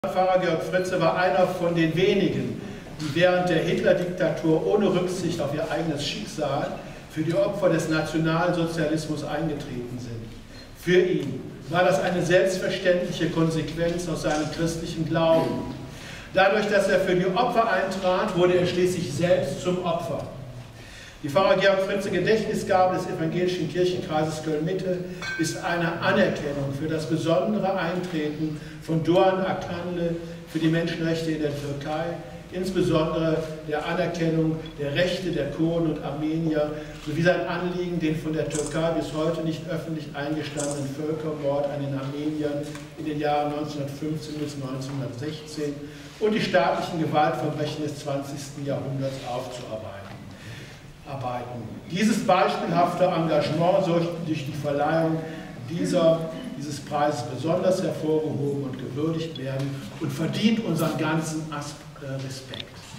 Pfarrer Georg Fritze war einer von den wenigen, die während der Hitler-Diktatur ohne Rücksicht auf ihr eigenes Schicksal für die Opfer des Nationalsozialismus eingetreten sind. Für ihn war das eine selbstverständliche Konsequenz aus seinem christlichen Glauben. Dadurch, dass er für die Opfer eintrat, wurde er schließlich selbst zum Opfer. Die Pfarrer Georg Fritze Gedächtnisgabe des Evangelischen Kirchenkreises Köln-Mitte ist eine Anerkennung für das besondere Eintreten von Doğan Aktanlı für die Menschenrechte in der Türkei, insbesondere der Anerkennung der Rechte der Kurden und Armenier sowie sein Anliegen, den von der Türkei bis heute nicht öffentlich eingestandenen Völkermord an den Armeniern in den Jahren 1915 bis 1916 und die staatlichen Gewaltverbrechen des 20. Jahrhunderts aufzuarbeiten. Dieses beispielhafte Engagement soll durch die Verleihung dieses Preises besonders hervorgehoben und gewürdigt werden und verdient unseren ganzen Respekt.